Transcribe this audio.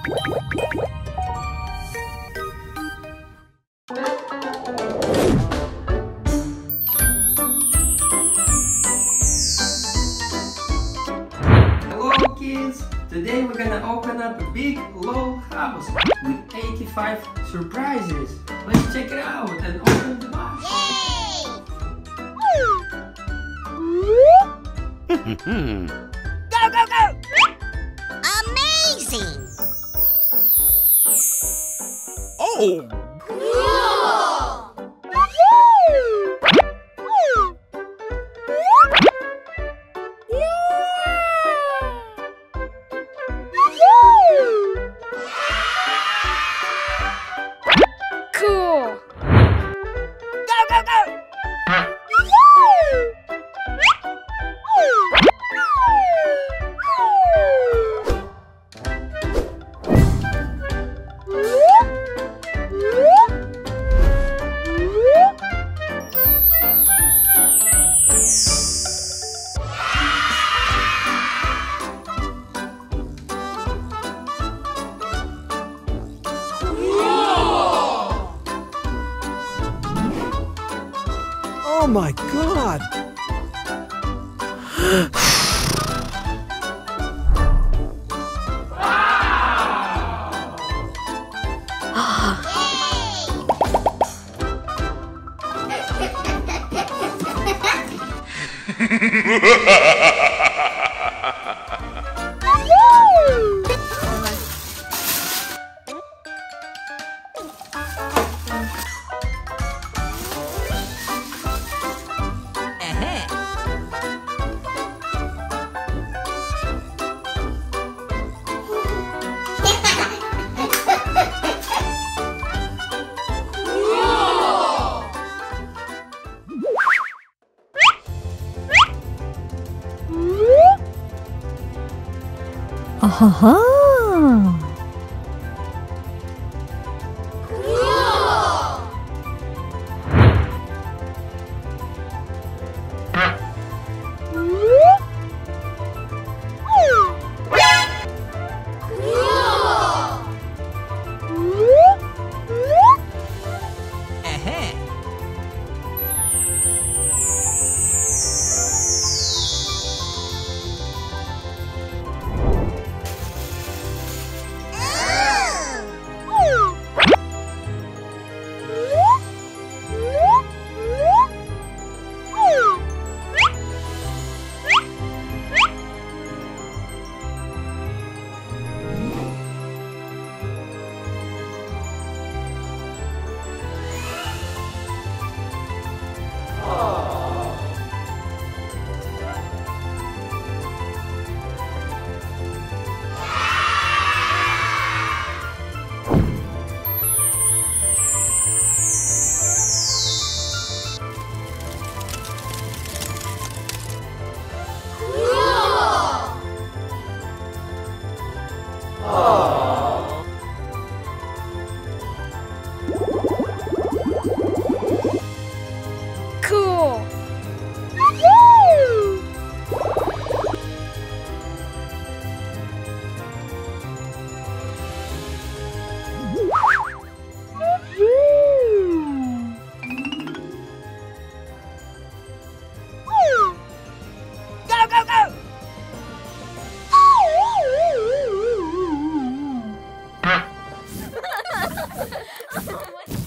Hello kids! Today we're gonna open up a big long house with 85 surprises. Let's check it out and open the box. Yay! Go, go, go! Amazing! Oh! Cool! Go, go, go! Oh my God! Aha! Cool! Go, go, go! Oh my